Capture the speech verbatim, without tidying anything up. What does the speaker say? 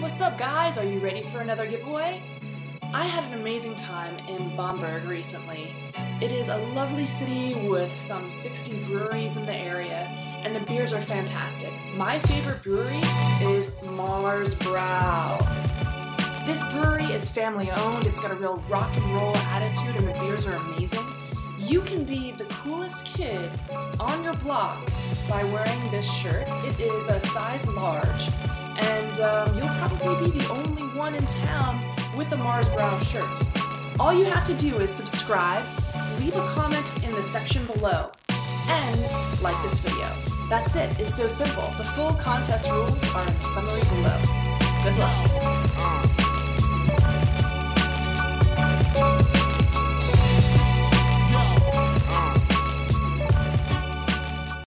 What's up, guys? Are you ready for another giveaway? I had an amazing time in Bamberg recently. It is a lovely city with some sixty breweries in the area, and the beers are fantastic. My favorite brewery is Brau. This brewery is family owned, it's got a real rock and roll attitude, and the beers are amazing. You can be the coolest kid on your block by wearing this shirt. It is a size large, and um, you'll probably be the only one in town with a Brau shirt. All you have to do is subscribe, leave a comment in the section below, and like this video. That's it. It's so simple. The full contest rules are in the summary below. Good luck.